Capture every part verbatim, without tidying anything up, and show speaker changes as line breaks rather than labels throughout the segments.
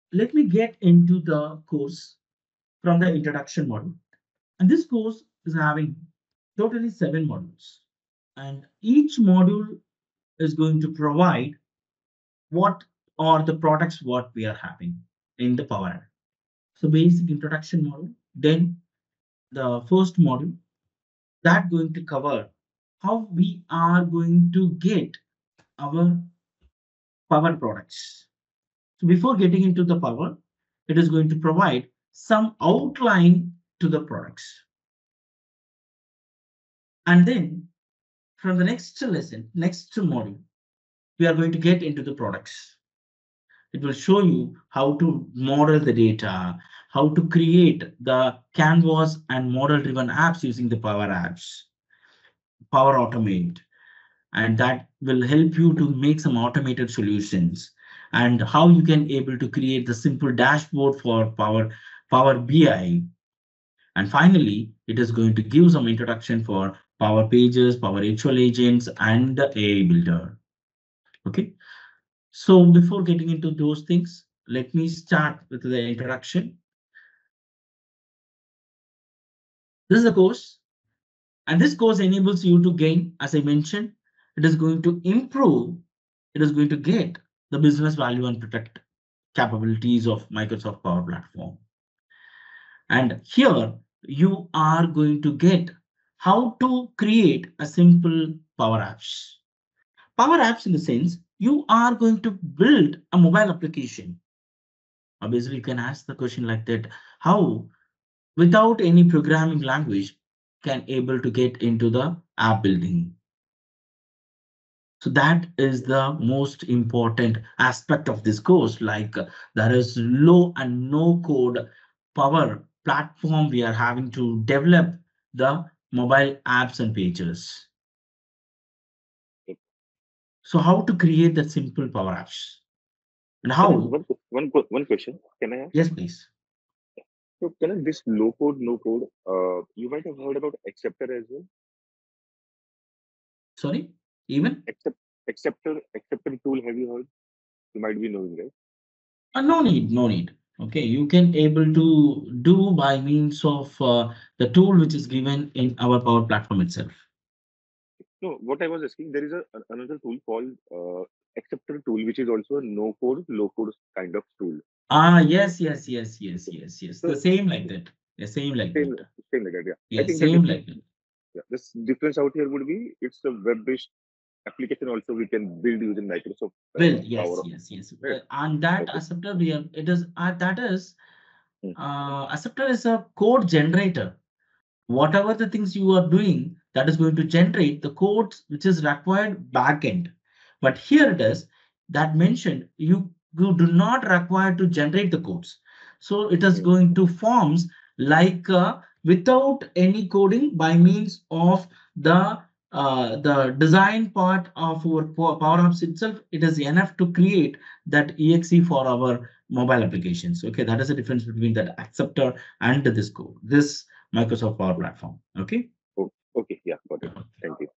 let me get into the course from the introduction module. And this course is having totally seven modules. And each module is going to provide what are the products what we are having in the Power App. So basic introduction module, then the first module that going to cover how we are going to get our power products. So before getting into the power, it is going to provide some outline to the products. And then from the next lesson, next module, we are going to get into the products. It will show you how to model the data, how to create the canvas and model driven apps using the Power Apps, Power Automate, and that will help you to make some automated solutions, and how you can able to create the simple dashboard for Power Power B I. And finally, it is going to give some introduction for Power Pages, Power Virtual Agents, and the A I Builder. Okay. So before getting into those things, let me start with the introduction. This is the course, and this course enables you to gain, as I mentioned, it is going to improve, it is going to get the business value and protect capabilities of Microsoft Power Platform. And here you are going to get how to create a simple Power Apps. Power Apps in the sense you are going to build a mobile application. Obviously, you can ask the question like that, how without any programming language can able to get into the app building. So that is the most important aspect of this course. Like uh, there is low and no code power platform. We are having to develop the mobile apps and pages. So how to create the simple power apps and
Can I
how?
one one que- one question? Can I ask?
Yes, please.
So can I this low code, no code? Uh, you might have heard about Acceptor as well.
Sorry, even?
Accept Acceptor Acceptor tool. Have you heard? You might be knowing, right?
Uh, no need, no need. Okay, you can able to do by means of uh, the tool which is given in our Power Platform itself.
No, what I was asking, there is a an- another tool called uh, Acceptor tool, which is also a no code, low code kind of tool.
Ah, yes, yes, yes, yes, yes, yes. The
So
same like that. The same like
same
that.
same like that. Yeah, I
Yes,
think the
same
difference.
like that.
Yeah, this difference out here would be it's a web-based application. Also, we can build using Microsoft
Well,
uh,
yes,
Power.
yes, yes.
Right.
Uh, and that
Okay.
acceptor, we are, it is, uh, that is,
Hmm.
uh, acceptor is a code generator. Whatever the things you are doing, that is going to generate the codes which is required backend. But here it is that mentioned you, you do not require to generate the codes. So it is
Hmm.
going to forms like uh, without any coding by means of the uh, the design part of our Power Apps itself. It is enough to create that E X E for our mobile applications. Okay, that is the difference between that acceptor and this code. This Microsoft Power Platform. Okay.
Oh, okay. Yeah, got it. Thank you.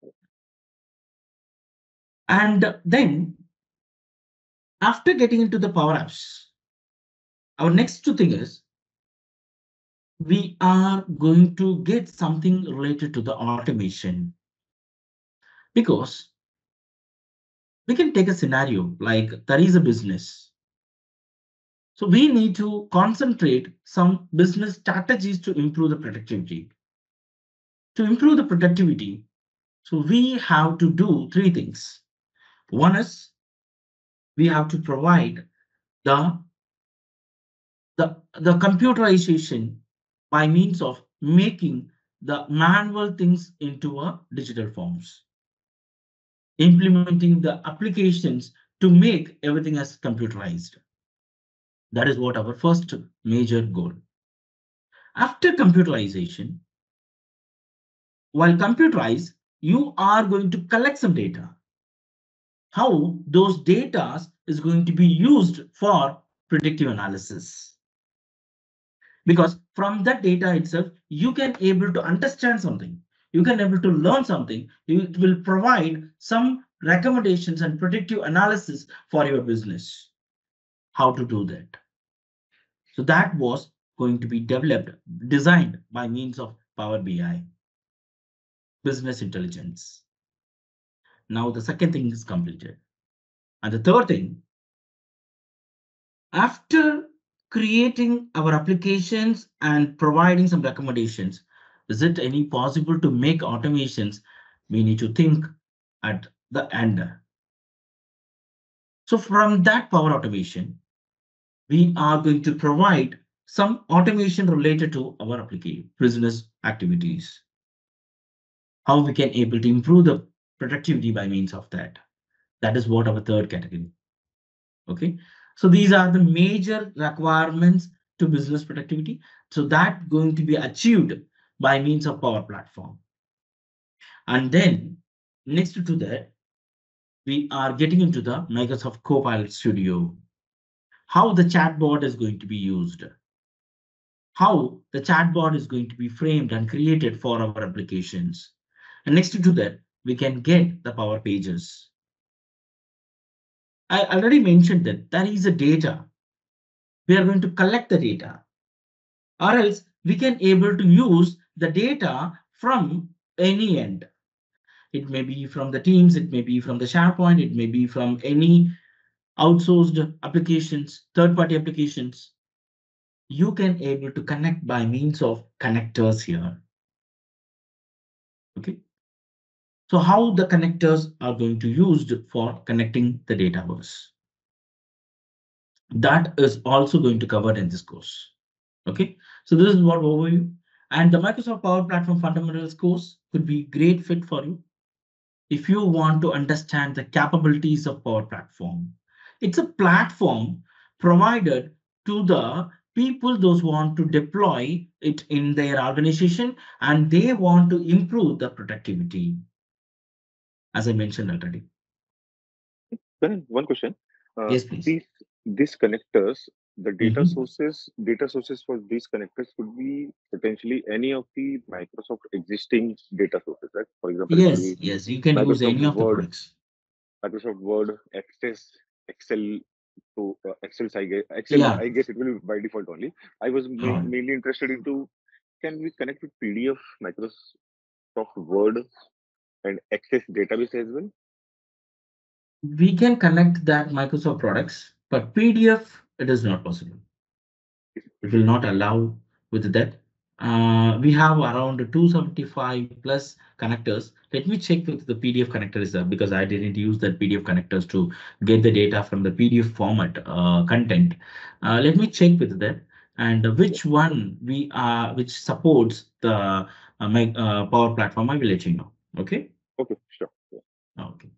And then after getting into the Power Apps, our next thing is we are going to get something related to the automation, because we can take a scenario like there is a business. So we need to concentrate some business strategies to improve the productivity. To improve the productivity, so we have to do three things. One is we have to provide the the, the computerization by means of making the manual things into a digital forms, implementing the applications to make everything as computerized. That is what our first major goal. After computerization, while computerized, you are going to collect some data. How those data is going to be used for predictive analysis, because from that data itself you can able to understand something, you can able to learn something, it will provide some recommendations and predictive analysis for your business. How to do that? So that was going to be developed, designed by means of Power B I, business intelligence. Now the second thing is completed. And the third thing, after creating our applications and providing some recommendations, is it any possible to make automations? We need to think at the end. So from that Power Automation, we are going to provide some automation related to our application business activities. How we can able to improve the productivity by means of that. That is what our third category. Okay, so these are the major requirements to business productivity. So that going to be achieved by means of Power Platform. And then next to that, we are getting into the Microsoft Copilot Studio. How the chatbot is going to be used. How the chatbot is going to be framed and created for our applications. And next to that, we can get the Power Pages. I already mentioned that there is a data. We are going to collect the data, or else we can able to use the data from any end. It may be from the Teams, it may be from the SharePoint, it may be from any outsourced applications, third-party applications. You can able to connect by means of connectors here. Okay. So how the connectors are going to used for connecting the dataverse. That is also going to cover in this course. Okay, so this is what overview, and the Microsoft Power Platform Fundamentals course could be great fit for you if you want to understand the capabilities of Power Platform. It's a platform provided to the people those want to deploy it in their organization and they want to improve the productivity, as I mentioned already.
Then one question. Uh,
Yes, please.
these these connectors, the data
Mhm.
sources, data sources for these connectors could be potentially any of the Microsoft existing data sources, right? For example, it could
Yes,
be
yes, you can use
Microsoft
any of the
Word,
products.
Microsoft Word, Access, Excel. To uh, Excel, I guess Excel,
Yeah.
I guess it will be by default only. I was ma
Uh,
mainly interested into, can we connect with P D F, Microsoft Word, and Access database as well?
we can connect that Microsoft products, but P D F, it is not possible. It will not allow with that. Uh, we have around two seventy-five plus connectors. Let me check with the P D F connector is there because I didn't use that P D F connectors to get the data from the P D F format uh, content. Uh, let me check with that and
Yeah.
which one we are, which supports the uh, my, uh, Power Platform. I will let you know. Okay.
Okay, sure. Yeah.
Okay.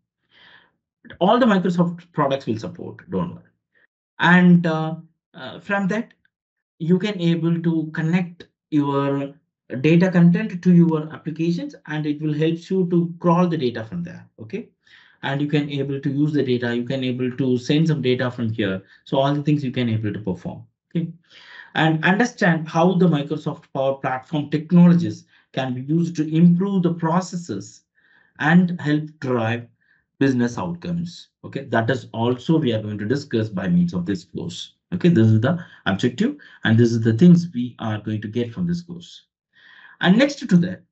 All the Microsoft products will support. Don't worry. And uh, uh, from that, you can able to connect your data content to your applications and it will help you to crawl the data from there. Okay, and you can able to use the data, you can able to send some data from here, so all the things you can able to perform. Okay, and understand how the Microsoft Power Platform technologies can be used to improve the processes and help drive business outcomes. Okay, that is also we are going to discuss by means of this course. Okay, this is the objective and this is the things we are going to get from this course. And next to that,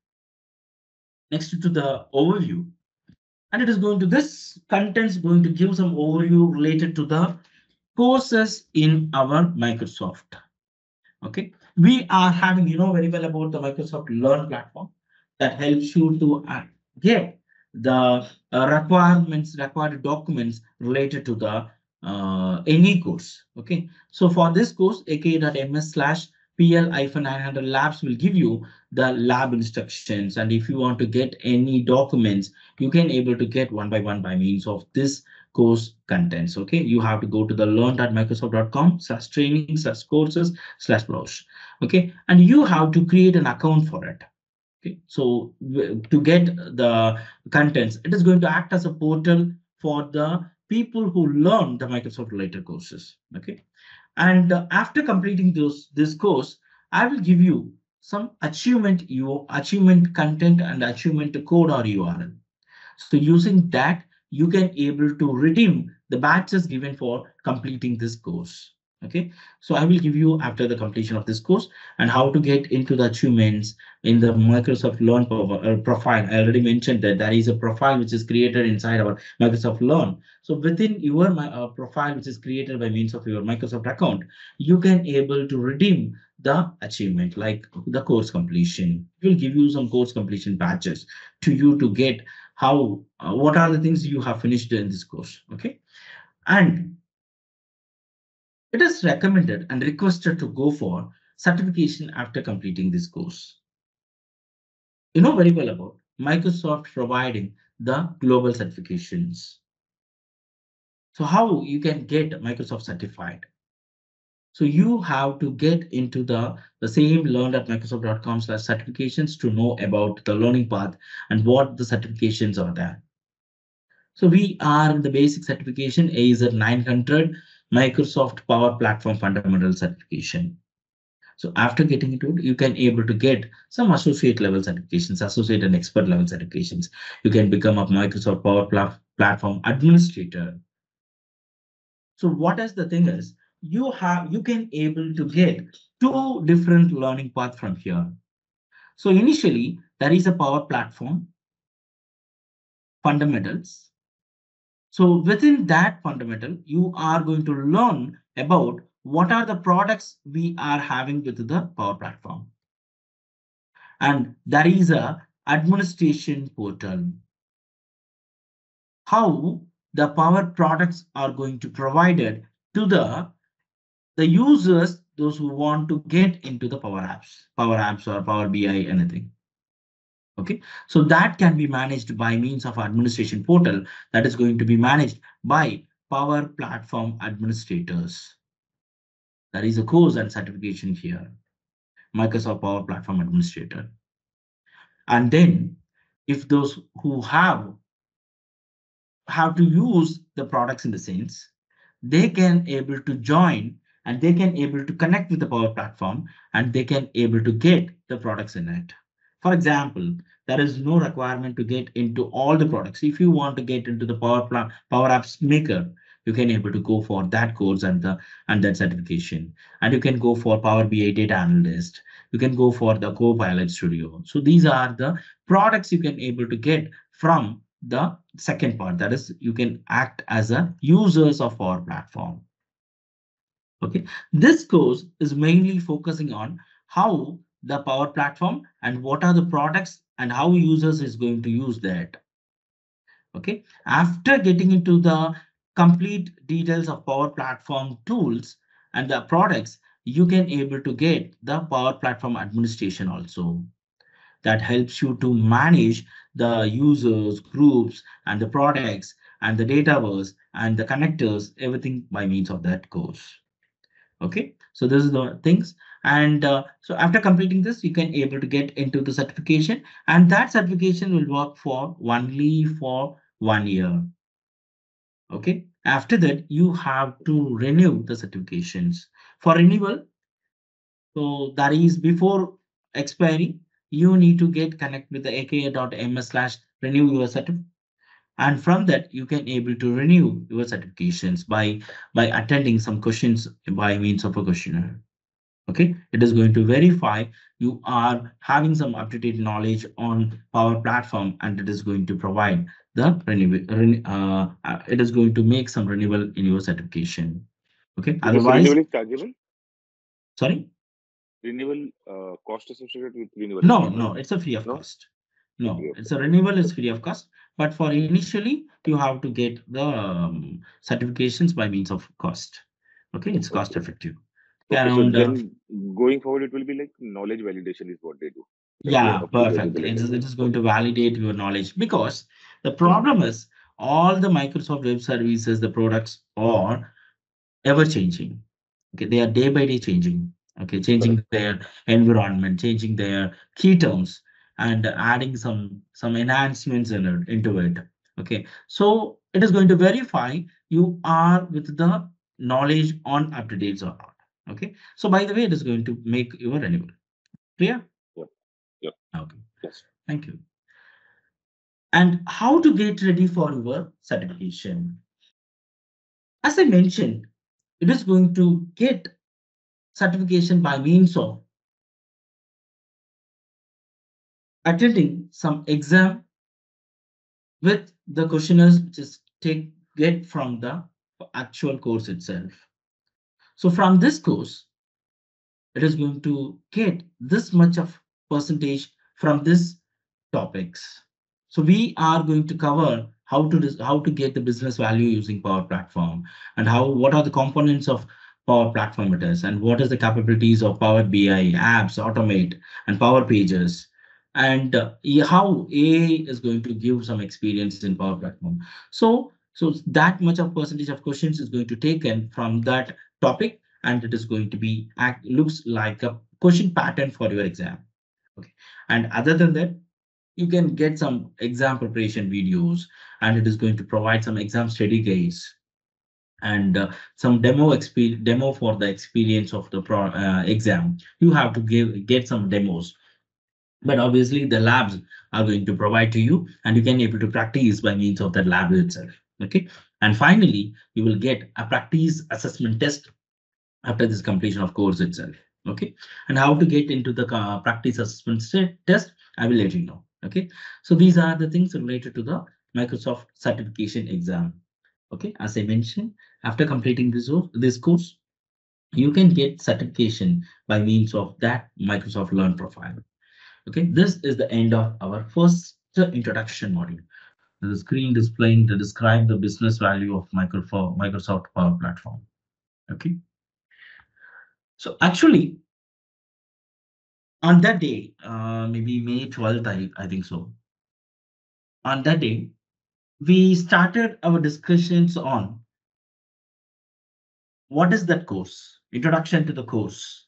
next to the overview, and it is going to this contents going to give some overview related to the courses in our Microsoft. Okay, we are having, you know very well about the Microsoft Learn platform that helps you to uh, get the uh, requirements, required documents related to the uh, any course. Okay, so for this course, aka.ms slash pl nine hundred labs will give you the lab instructions, and if you want to get any documents, you can able to get one by one by means of this course contents. Okay, you have to go to the learn.microsoft.com slash training slash courses slash browse. Okay, and you have to create an account for it. Okay, so to get the contents, it is going to act as a portal for the people who learn the Microsoft related courses. Okay, and uh, after completing those this course, I will give you some achievement you achievement content and achievement code or U R L. So using that, you can able to redeem the badges given for completing this course. Okay, so I will give you after the completion of this course and how to get into the achievements in the Microsoft Learn prof- uh, profile. I already mentioned that there is a profile which is created inside our Microsoft Learn. So within your my, uh, profile, which is created by means of your Microsoft account, you can able to redeem the achievement like the course completion. It will give you some course completion badges to you to get how uh, what are the things you have finished in this course. Okay, and it is recommended and requested to go for certification after completing this course. You know very well about Microsoft providing the global certifications. So how you can get Microsoft certified? So you have to get into the, the same learn at microsoft dot com slash certifications to know about the learning path and what the certifications are there. So we are in the basic certification A Z nine hundred Microsoft Power Platform Fundamental Certification. So after getting into it, you can able to get some associate level certifications, associate and expert level certifications. You can become a Microsoft Power Pla- Platform administrator. So what is the thing is, you have you can able to get two different learning paths from here. So initially, there is a Power Platform fundamentals. So within that fundamental, you are going to learn about what are the products we are having with the Power Platform. And there is a administration portal. How the power products are going to provided to the the users, those who want to get into the power apps power apps or Power BI, anything. Okay, so that can be managed by means of administration portal that is going to be managed by Power Platform administrators. There is a course and certification here, Microsoft Power Platform Administrator. And then if those who have have to use the products in the sense, they can able to join and they can able to connect with the Power Platform and they can able to get the products in it. For example, there is no requirement to get into all the products. If you want to get into the Power Pla- Power Apps Maker, you can able to go for that course and the and that certification. And you can go for Power B I Data Analyst. You can go for the Copilot Studio. So these are the products you can able to get from the second part, that is you can act as a users of our platform. Okay, this course is mainly focusing on how the Power Platform and what are the products and how users is going to use that. Okay, after getting into the complete details of Power Platform tools and the products, you can able to get the Power Platform administration also, that helps you to manage the users, groups, and the products, and the dataverse, and the connectors, everything by means of that course. Okay, so this is the things. And uh, so after completing this, you can able to get into the certification, and that certification will work for only for one year. Okay, after that, you have to renew the certifications. For renewal, so that is before expiry, you need to get connect with the aka.ms slash renew your certificate. And from that, you can able to renew your certifications by by attending some questions by means of a questionnaire. Okay, it is going to verify you are having some up-to-date knowledge on Power Platform, and it is going to provide the renewal. Uh, uh, it is going to make some renewal in your certification. Okay,
So this
otherwise,
renewal is chargeable.
sorry.
Renewal uh, cost associated with renewal is
No,
there, right?
no, it's a free of
No,
cost.
it's
No,
free of
it's
cost.
a renewal is
Okay.
free of cost, but for initially you have to get the um, certifications by means of cost. Okay, it's cost
Okay.
effective.
Okay. So
Around uh,
then going forward, it will be like knowledge validation is what they do. That you are
yeah,
up to date with the
perfectly. It is,
latest
it
version.
is going
Okay.
to validate your knowledge because the
Hmm.
problem is all the Microsoft Web Services, the products are ever changing. Okay, they are day by day changing. Okay, changing
Correct.
their environment, changing their key terms, and adding some some enhancements in it, into it. Okay, so it is going to verify you are with the knowledge on up to dates or not. Okay, so by the way, it is going to make your renewal clear.
Yep. Yep.
Okay,
Yes.
thank you. And how to get ready for your certification? As I mentioned, it is going to get certification by means of attending some exam with the questionnaires which is take get from the actual course itself. So from this course, it is going to get this much of percentage from this topics. So we are going to cover how to dis- how to get the business value using Power Platform, and how what are the components of Power Platform it is, and what is the capabilities of Power B I, apps, Automate, and Power Pages, and uh, yeah, how A I is going to give some experience in Power Platform. So so that much of percentage of questions is going to taken from that topic, and it is going to be act looks like a question pattern for your exam. Okay. And other than that, you can get some exam preparation videos, and it is going to provide some exam study guides, and uh, some demo experience demo for the experience of the pro, uh, exam. You have to give get some demos, but obviously the labs are going to provide to you, and you can able to practice by means of the lab itself. Okay. And finally, you will get a practice assessment test after this completion of course itself. Okay. And how to get into the uh, practice assessment st- test, I will let you know. Okay. So these are the things related to the Microsoft certification exam. Okay. As I mentioned, after completing this, o- this course, you can get certification by means of that Microsoft Learn profile. Okay. This is the end of our first introduction module. The screen displaying to describe the business value of Microsoft Microsoft Power Platform. Okay. So actually, on that day, uh, maybe May twelfth, I, I think so. On that day, we started our discussions on what is that course, introduction to the course.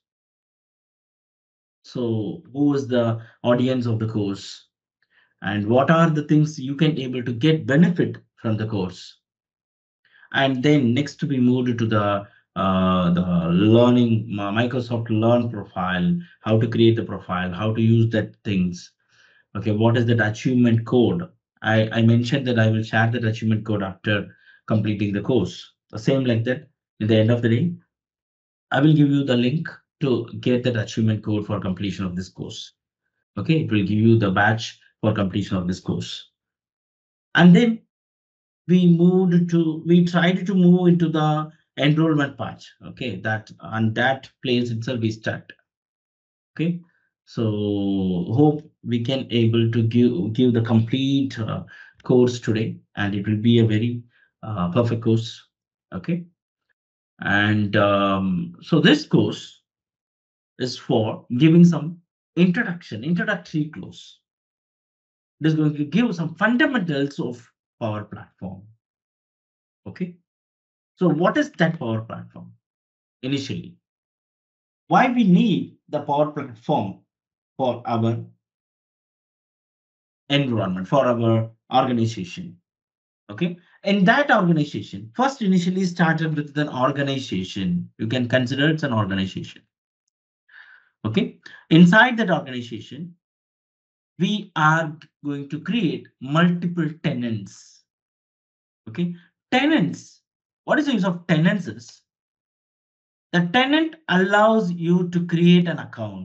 So, who is the audience of the course, and what are the things you can able to get benefit from the course? And then next we moved to the uh, the learning Microsoft Learn profile, how to create the profile, how to use that things. Okay, what is that achievement code? I, I mentioned that I will share that achievement code after completing the course. The same like that, at the end of the day, I will give you the link to get that achievement code for completion of this course. Okay, it will give you the badge for completion of this course. And then we moved to, we tried to move into the enrollment part. Okay, that on that place itself we start. Okay, so hope we can able to give give the complete uh, course today, and it will be a very uh, perfect course. Okay, and um, so this course is for giving some introduction, introductory course. It is going to give some fundamentals of Power Platform. Okay, so what is that Power Platform? Initially, why we need the Power Platform for our environment, for our organization. Okay. In that organization, first initially started with an organization. You can consider it's an organization. Okay. Inside that organization, we are going to create multiple tenants. Okay. Tenants. What is the use of tenants is the tenant allows you to create an account.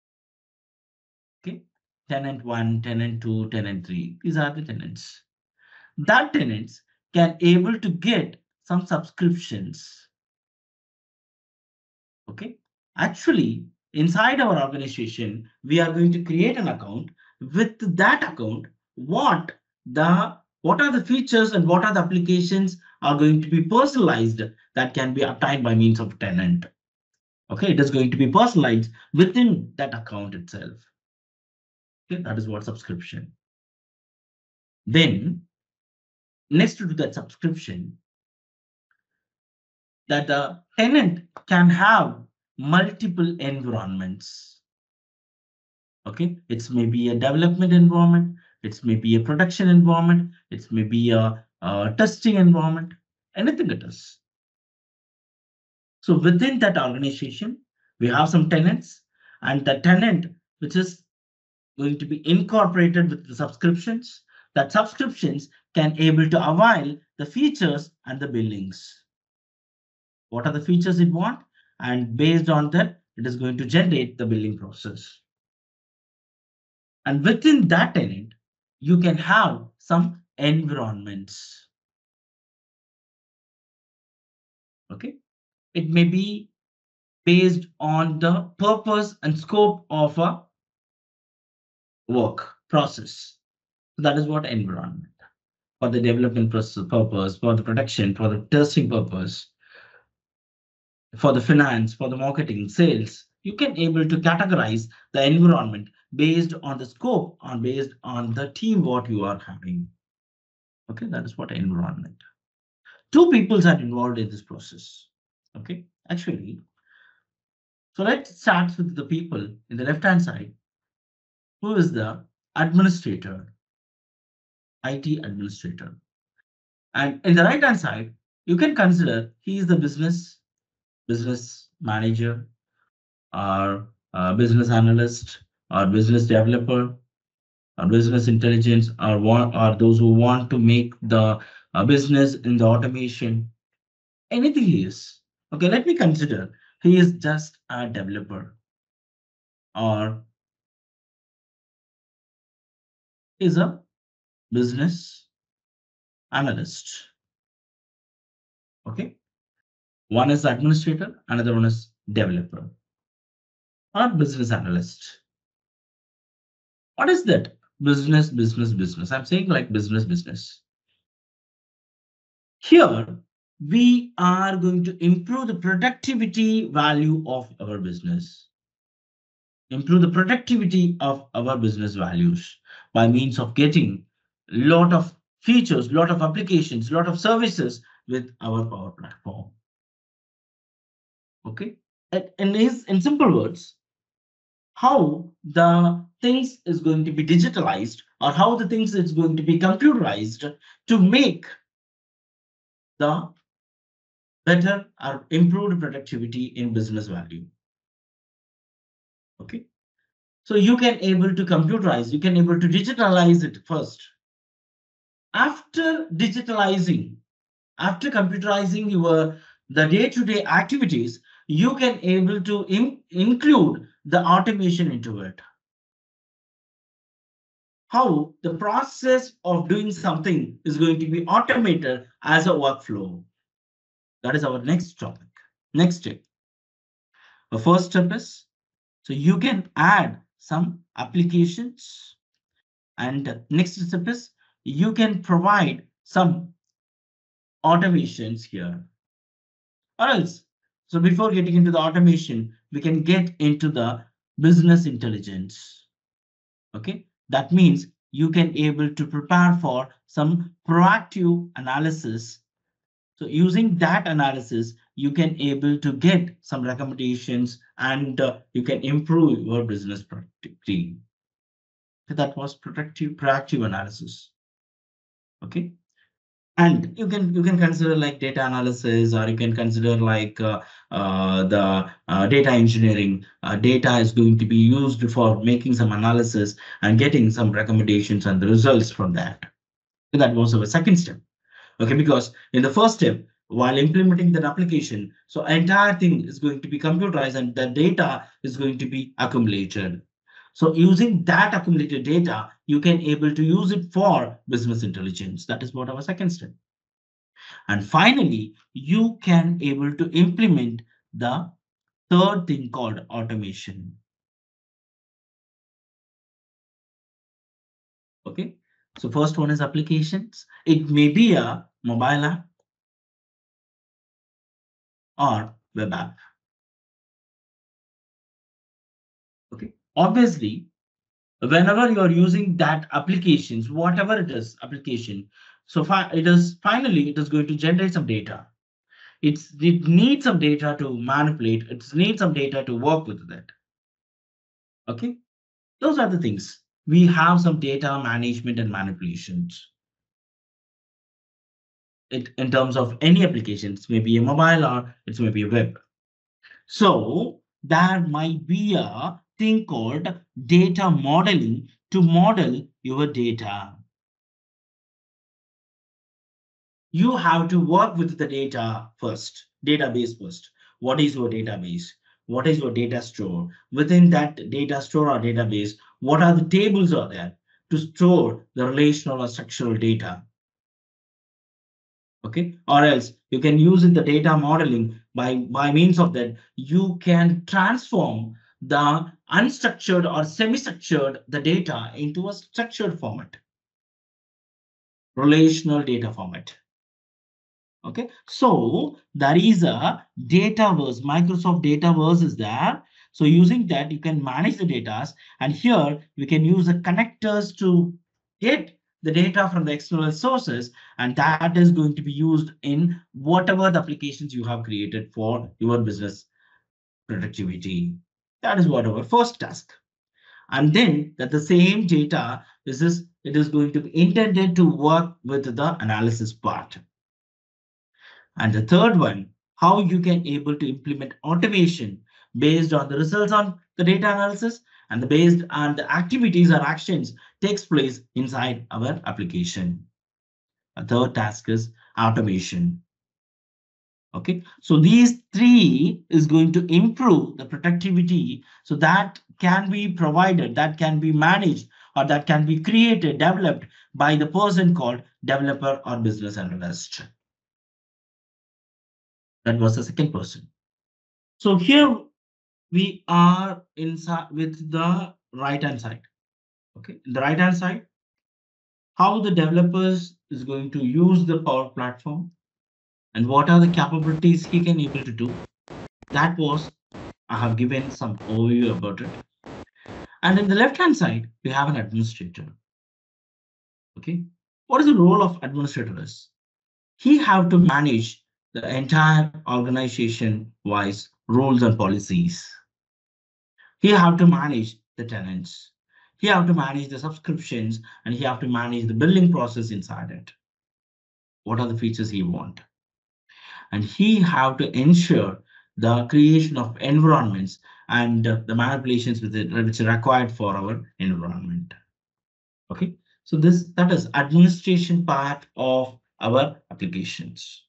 Okay. Tenant one, tenant two, tenant three. These are the tenants. That tenants can able to get some subscriptions. Okay. Actually, inside our organization, we are going to create an account. With that account, what the what are the features and what are the applications are going to be personalized that can be obtained by means of tenant. Okay, it is going to be personalized within that account itself. Okay, that is what subscription. Then next to that subscription, that the tenant can have multiple environments. Okay, it's maybe a development environment, it's maybe a production environment, it's maybe a, a testing environment, anything it is. So within that organization, we have some tenants, and the tenant which is going to be incorporated with the subscriptions, that subscriptions can able to avail the features and the billings. what are the features it want, and based on that, it is going to generate the billing process. And within that tenant, you can have some environments. Okay, it may be based on the purpose and scope of a work process. So that is what environment, for the development process purpose, for the protection, for the testing purpose, for the finance, for the marketing, sales. You can able to categorize the environment based on the scope or based on the team what you are having. Okay, that is what environment. Two peoples are involved in this process. Okay, actually. So let's start with the people in the left hand side, who is the administrator, I T administrator. And in the right hand side, you can consider he is the business, business manager, or uh, business analyst, or business developer, or business intelligence, or want, or those who want to make the uh, business in the automation. Anything he is. Okay, let me consider he is just a developer, or is a business analyst. Okay, one is administrator, another one is developer or business analyst. What is that? Business, business, business. I'm saying like business, business. Here, we are going to improve the productivity value of our business. Improve the productivity of our business values by means of getting lot of features, lot of applications, lot of services with our Power Platform. Okay. And in, his, in simple words, how the things is going to be digitalized or how the things is going to be computerized to make the better or improved productivity in business value. Okay, so you can able to computerize, you can able to digitalize it first. After digitalizing, after computerizing your the day-to-day activities, you can able to in, include the automation into it. How the process of doing something is going to be automated as a workflow. That is our next topic. Next step. The first step is, so you can add some applications, and next step is you can provide some automations here. Or else, so before getting into the automation, we can get into the business intelligence. Okay, that means you can able to prepare for some proactive analysis. So using that analysis, you can able to get some recommendations and uh, you can improve your business productivity. So that was protective proactive analysis. Okay. And you can you can consider like data analysis, or you can consider like uh, uh, the uh, data engineering. Uh, data is going to be used for making some analysis and getting some recommendations and the results from that. So that was our second step. Okay, because in the first step, while implementing that application, so entire thing is going to be computerized and the data is going to be accumulated. So using that accumulated data, you can able to use it for business intelligence. That is what our second step. And finally, you can able to implement the third thing called automation. Okay, so first one is applications. It may be a mobile app or web app. Okay, obviously, whenever you are using that applications, whatever it is application, so fi- it is finally it is going to generate some data. It's it needs some data to manipulate. It needs some data to work with that. Okay, those are the things. We have some data management and manipulations. It in terms of any applications, maybe a mobile or it's maybe a web. So there might be a thing called data modeling to model your data. you have to work with the data first, database first. What is your database? What is your data store? Within that data store or database, what are the tables are there to store the relational or structural data? Okay, or else you can use it the data modeling. By by means of that, you can transform the unstructured or semi-structured the data into a structured format, relational data format. Okay, so there is a Dataverse, Microsoft Dataverse is there. So using that, you can manage the data. And here we can use the connectors to get the data from the external sources. And that is going to be used in whatever the applications you have created for your business productivity. That is what our first task. And then that the same data, this is, it is going to be intended to work with the analysis part. And the third one, how you can able to implement automation based on the results on the data analysis and the based on the activities or actions takes place inside our application. A third task is automation. Okay, so these three is going to improve the productivity, so that can be provided, that can be managed, or that can be created, developed by the person called developer or business analyst. That was the second person. So here we are inside with the right hand side. Okay, the right hand side, how the developers is going to use the Power Platform and what are the capabilities he can able to do. That was, I have given some overview about it. And in the left hand side, we have an administrator. Okay, what is the role of administrator is? He have to manage the entire organization wise rules and policies. He have to manage the tenants. He have to manage the subscriptions, and he have to manage the billing process inside it. What are the features he want? And he have to ensure the creation of environments and uh, the manipulations with it, which are required for our environment. Okay, so this that is administration part of our applications.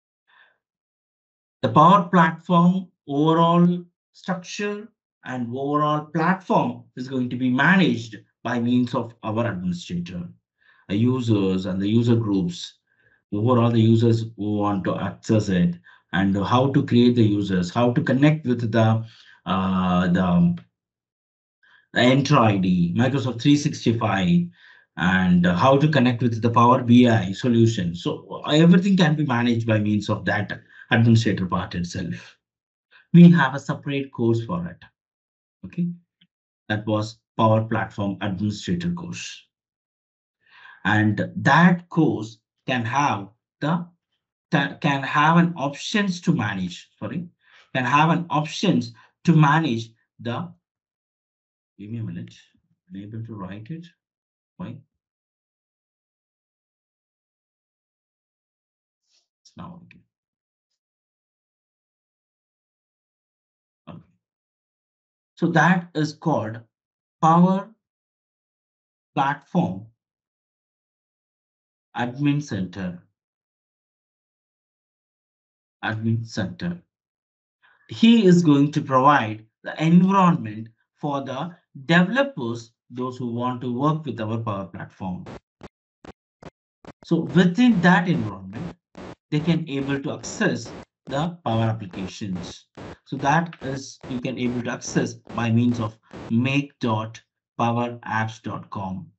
The Power Platform overall structure and overall platform is going to be managed by means of our administrator, the users and the user groups, overall the users who want to access it, and how to create the users, how to connect with the uh, the, the Entra I D, Microsoft three sixty-five, and how to connect with the Power B I solution. So everything can be managed by means of that administrator part itself. We have a separate course for it. Okay, that was Power Platform Administrator course, and that course can have the can have an options to manage. Sorry, can have an options to manage the. Give me a minute. I'm able to write it. Why? It's now okay. Okay. So that is called Power Platform Admin Center. Admin Center. He is going to provide the environment for the developers, those who want to work with our Power Platform. So within that environment, they can able to access the Power applications. So that is you can able to access by means of make dot power apps dot com.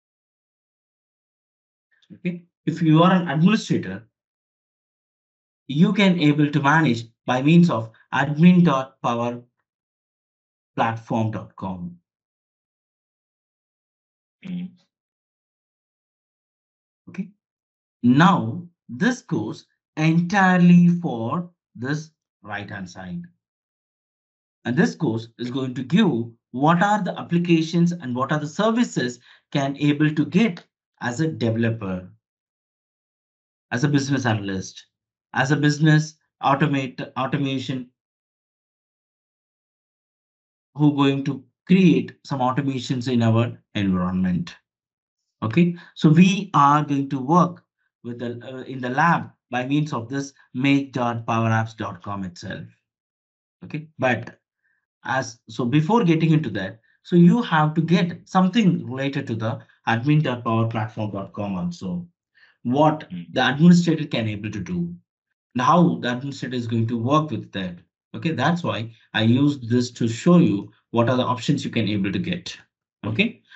Okay, if you are an administrator, you can able to manage by means of admin dot power platform dot com. Okay, now this goes entirely for this right hand side, and this course is going to give what are the applications and what are the services can able to get as a developer, as a business analyst, as a business automate automation who going to create some automations in our environment. Okay, so we are going to work with the uh, in the lab by means of this make dot power apps dot com itself. Okay, but as so before getting into that, so you have to get something related to the admin dot power platform dot com also. What
Mm.
the administrator can able to do and how the administrator is going to work with that. Okay, that's why I used this to show you what are the options you can able to get. Okay,